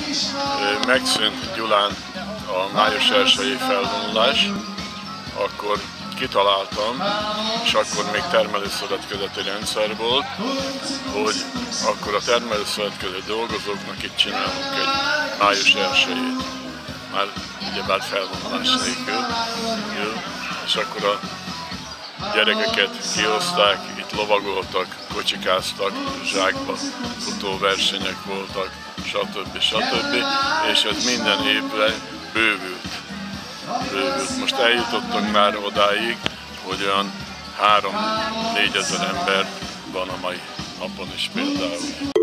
megszűnt Gyulán a május 1-i felvonulás, akkor kitaláltam, és akkor még termelőszövetkezeti rendszer volt, hogy akkor a termelőszövetkezeti dolgozóknak itt csinálunk egy május 1-jét. Már ugyebár felvonulás nélkül. És akkor a gyerekeket kihozták, itt lovagoltak, kocsikáztak, zsákba futóversenyek voltak, stb. És ez minden évben bővült. Most eljutottunk már odáig, hogy olyan 3-4 ezer ember van a mai napon is például.